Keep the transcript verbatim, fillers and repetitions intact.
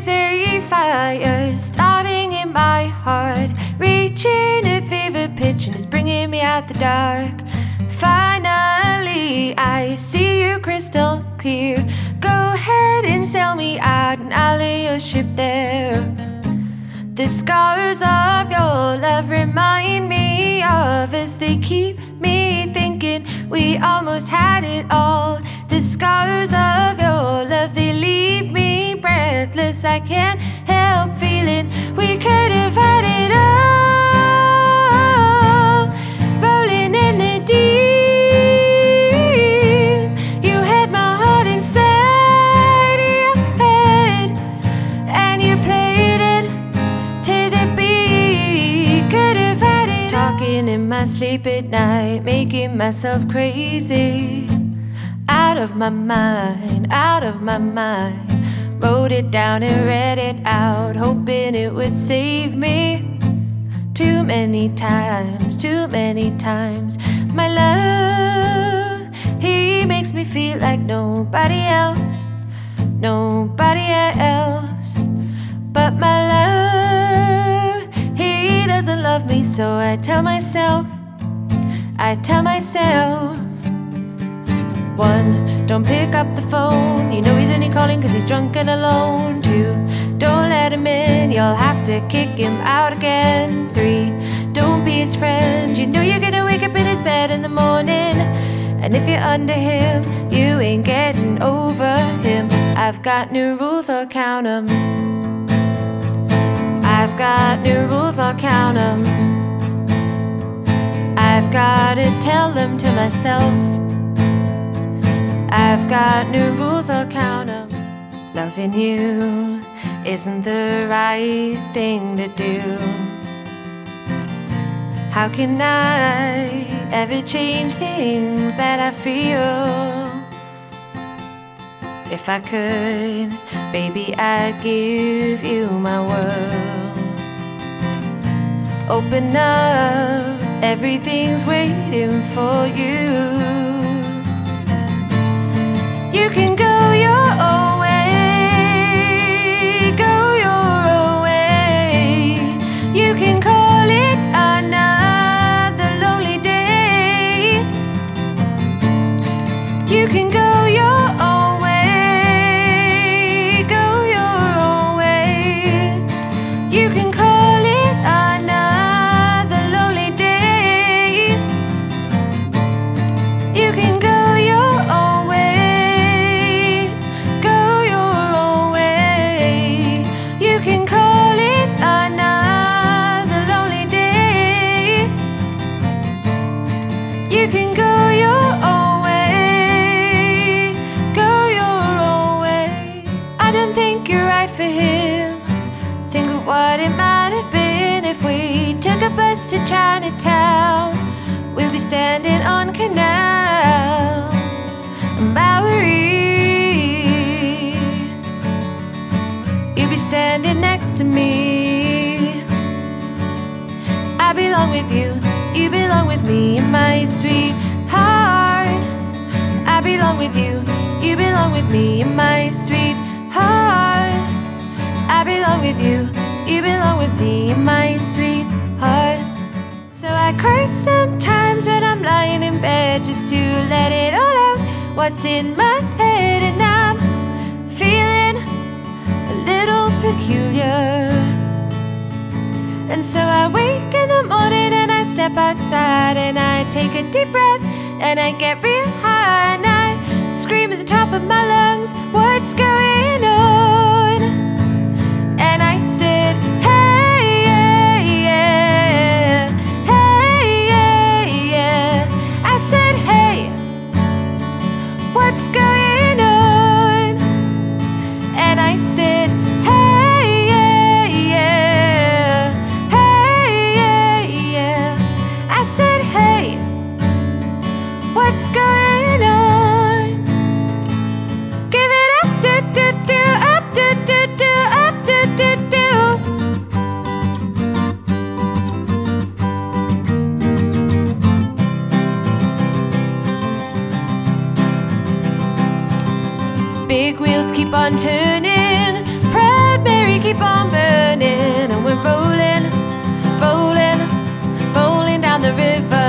is a fire starting in my heart, reaching a fever pitch and it's bringing me out the dark. Finally, I see you crystal clear. Go ahead and sail me out and I'll lay your ship there. The scars of your love remind me of as they keep me thinking we almost had it all. The scars of your love, they leave me breathless. I can't help feeling we could have had it all. Rolling in the deep, you had my heart inside your head, and you played it to the beat. Could have had it. Talking in my sleep at night, making myself crazy. Out of my mind, out of my mind. Wrote it down and read it out, hoping it would save me. Too many times, too many times. My love, he makes me feel like nobody else, nobody else. But my love, he doesn't love me, so I tell myself, I tell myself. One, don't pick up the phone, you know he's only calling cause he's drunk and alone. Two, don't let him in, you'll have to kick him out again. Three, don't be his friend, you know you're gonna wake up in his bed in the morning. And if you're under him, you ain't getting over him. I've got new rules, I'll count 'em. I've got new rules, I'll count 'em. I've gotta tell them to myself. I've got new rules, I'll count 'em. Loving you isn't the right thing to do. How can I ever change things that I feel? If I could, baby, I'd give you my world. Open up, everything's waiting for you. You can go your own way, go your own way. You can call it another lonely day. You can go your own way, go your own way. You can call it another lonely day. You can go your own way. You can go your own way, go your own way. I don't think you're right for him. Think of what it might have been if we took a bus to Chinatown. We'll be standing on Canal and Bowery. You'll be standing next to me. I belong with you, you belong with me, my sweetheart. I belong with you, you belong with me, my sweetheart. I belong with you, you belong with me, my sweetheart. So I cry sometimes when I'm lying in bed, just to let it all out, what's in my head. And I'm feeling a little peculiar. And so I wake in the morning and I step outside and I take a deep breath and I get real high and I scream at the top of my lungs, what's going on? And I said, hey, yeah, yeah, hey, yeah, yeah. I said, hey, what's going on? And I said, hey, yeah, yeah, hey, yeah, yeah. I said, hey, what's going on? Give it up, do, do, do, up, do, do, do, up, do, do, do. Big wheels keep on turning, proud Mary keep on burning, and we're rolling, rolling, rolling down the river.